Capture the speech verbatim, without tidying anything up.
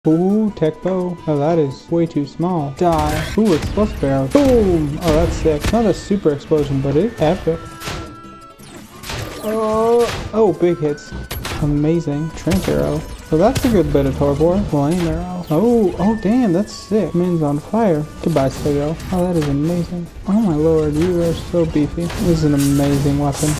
Ooh, tech bow. Oh, that is way too small. Die. Ooh, explosive arrow. Boom. Oh, that's sick. Not a super explosion, but it's epic. Oh, oh, big hits. Amazing. Trank arrow. So that's a good bit of torpor. Flame arrow. Oh, oh, damn, that's sick. Man's on fire. Goodbye, Stego. Oh, that is amazing. Oh my lord, you are so beefy. This is an amazing weapon.